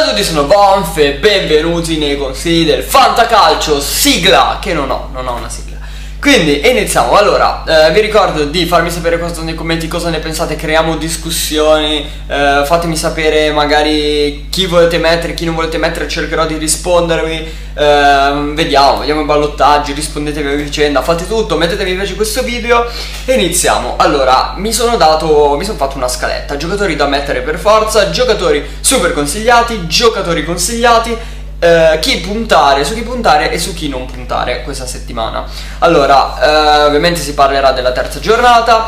Ciao a tutti, sono Bonf e benvenuti nei consigli del Fantacalcio, sigla che non ho una sigla. Quindi iniziamo. Allora, vi ricordo di farmi sapere nei commenti cosa ne pensate, creiamo discussioni, fatemi sapere magari chi volete mettere, chi non volete mettere, cercherò di rispondervi, vediamo i ballottaggi, rispondetevi a vicenda, fate tutto, mettete mi piace questo video e iniziamo. Allora, mi sono fatto una scaletta, giocatori da mettere per forza, giocatori super consigliati, giocatori consigliati, su chi puntare e su chi non puntare questa settimana. Allora, ovviamente si parlerà della terza giornata.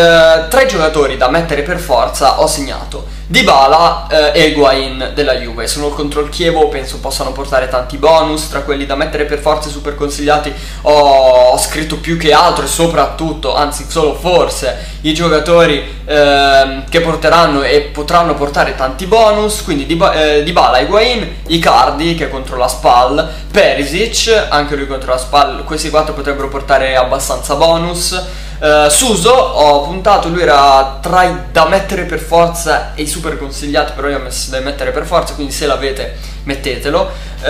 3 giocatori da mettere per forza ho segnato: Dybala e Higuaín della Juve. Sono contro il Chievo, penso possano portare tanti bonus. Tra quelli da mettere per forza e super consigliati ho scritto più che altro e soprattutto, anzi solo forse, i giocatori che porteranno e potranno portare tanti bonus. Quindi Dybala, Higuaín, Icardi che è contro la Spal, Perisic anche lui contro la Spal. Questi 4 potrebbero portare abbastanza bonus. Suso ho puntato, lui era tra i da mettere per forza e i super consigliati, però io ho messo da mettere per forza, quindi se l'avete mettetelo.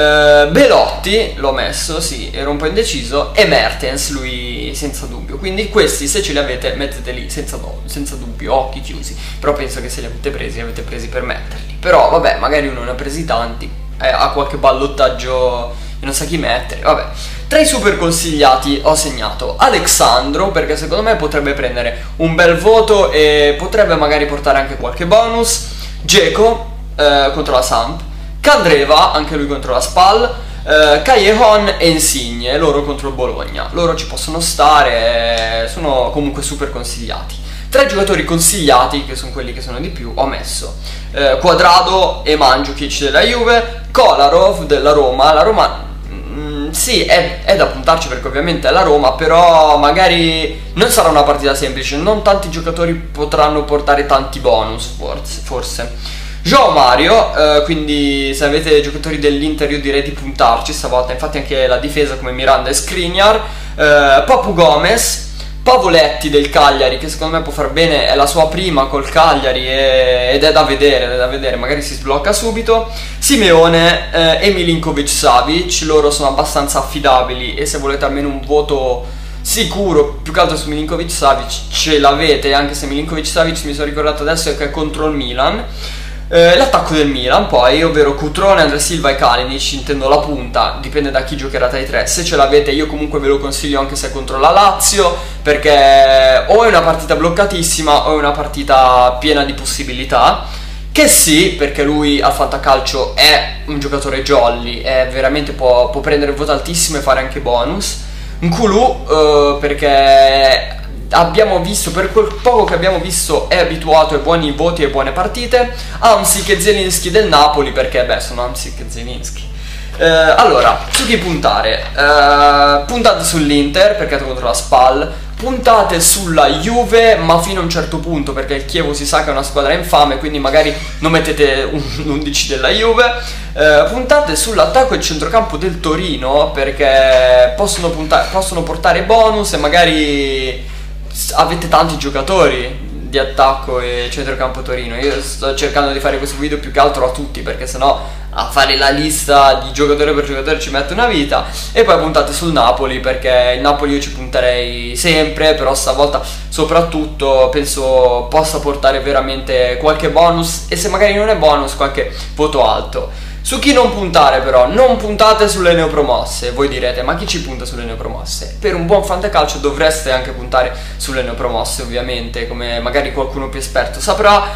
Belotti l'ho messo, sì, ero un po' indeciso, e Mertens lui senza dubbio, quindi questi se ce li avete metteteli senza dubbio, occhi chiusi. Però penso che se li avete presi per metterli, però vabbè, magari uno ne ha presi tanti, ha qualche ballottaggio e non sa chi mettere, vabbè. Tra i super consigliati ho segnato Alexandro, perché secondo me potrebbe prendere un bel voto e potrebbe magari portare anche qualche bonus. Dzeko contro la Samp, Candreva anche lui contro la Spal, Callejon e Insigne, loro contro il Bologna. Loro ci possono stare, sono comunque super consigliati. Tra i giocatori consigliati, che sono quelli che sono di più, ho messo Quadrado e Mandzukic della Juve, Kolarov della Roma. La Roma sì, è da puntarci perché ovviamente è la Roma, però magari non sarà una partita semplice, non tanti giocatori potranno portare tanti bonus, forse. João Mario, quindi se avete giocatori dell'Inter io direi di puntarci stavolta, infatti anche la difesa come Miranda e Skriniar. Papu Gomez, Pavoletti del Cagliari, che secondo me può far bene, è la sua prima col Cagliari ed è da vedere, magari si sblocca subito. Simeone e Milinkovic-Savic, loro sono abbastanza affidabili e se volete almeno un voto sicuro, più che altro su Milinkovic-Savic ce l'avete, anche se Milinkovic-Savic mi sono ricordato adesso che è contro il Milan. L'attacco del Milan poi, ovvero Cutrone, André Silva e Kalinic, intendo la punta, dipende da chi giocherà tra i tre. Se ce l'avete io comunque ve lo consiglio anche se è contro la Lazio, perché o è una partita bloccatissima o è una partita piena di possibilità. Che sì, perché lui al fantacalcio è un giocatore jolly, è veramente può prendere voto altissimo e fare anche bonus. Nkulu perché abbiamo visto, per quel poco che abbiamo visto, è abituato ai buoni voti e buone partite. Hamsik e Zielinski del Napoli, perché beh, sono Hamsik e Zielinski. Allora, su chi puntare? Puntate sull'Inter perché è contro la Spal, puntate sulla Juve ma fino a un certo punto, perché il Chievo si sa che è una squadra infame, quindi magari non mettete un 11 della Juve. Puntate sull'attacco e il centrocampo del Torino, perché possono portare bonus e magari avete tanti giocatori di attacco e centrocampo Torino. Io sto cercando di fare questo video più che altro a tutti, perché sennò a fare la lista di giocatore per giocatore ci mette una vita. E poi puntate sul Napoli, perché il Napoli io ci punterei sempre, però stavolta soprattutto penso possa portare veramente qualche bonus e se magari non è bonus qualche voto alto. Su chi non puntare però, non puntate sulle neopromosse. Voi direte, ma chi ci punta sulle neopromosse? Per un buon fantacalcio dovreste anche puntare sulle neopromosse, ovviamente, come magari qualcuno più esperto saprà.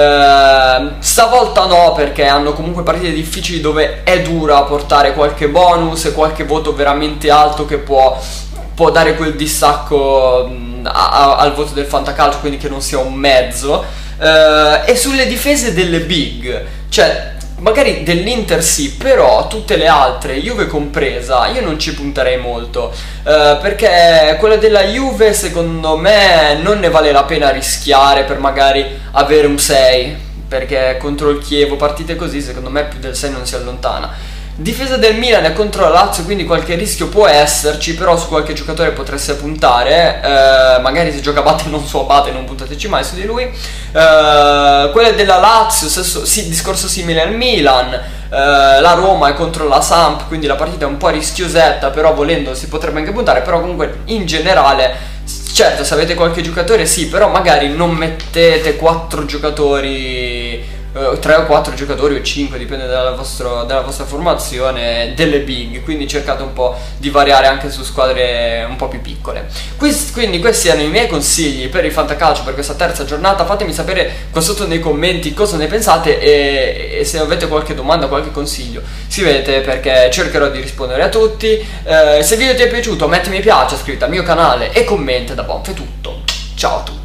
Stavolta no, perché hanno comunque partite difficili dove è dura portare qualche bonus e qualche voto veramente alto che può dare quel distacco al voto del fantacalcio, quindi che non sia un mezzo. E sulle difese delle big, cioè magari dell'Inter sì, però tutte le altre, Juve compresa, io non ci punterei molto, perché quella della Juve secondo me non ne vale la pena rischiare per magari avere un 6, perché contro il Chievo partite così secondo me più del 6 non si allontana. Difesa del Milan è contro la Lazio, quindi qualche rischio può esserci, però su qualche giocatore potreste puntare, magari se gioca Abate non su Abate, non puntateci mai su di lui. Quelle della Lazio, discorso simile al Milan. La Roma è contro la Samp, quindi la partita è un po' rischiosetta, però volendo si potrebbe anche puntare, però comunque in generale, certo se avete qualche giocatore sì, però magari non mettete 4 giocatori, 3 o 4 giocatori o 5, dipende dalla vostra formazione, delle big, quindi cercate un po' di variare anche su squadre un po' più piccole. Quindi questi erano i miei consigli per il fantacalcio per questa terza giornata. Fatemi sapere qua sotto nei commenti cosa ne pensate e se avete qualche domanda, qualche consiglio scrivete, perché cercherò di rispondere a tutti. Se il video ti è piaciuto metti mi piace, iscriviti al mio canale e commenta. Da Bonf è tutto, ciao a tutti.